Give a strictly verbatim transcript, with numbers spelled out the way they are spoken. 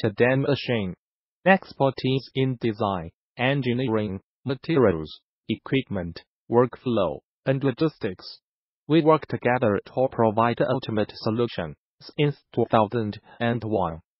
better than machine. Expertise in design, engineering, materials, equipment, workflow, and logistics. We work together to provide the ultimate solution since two thousand one.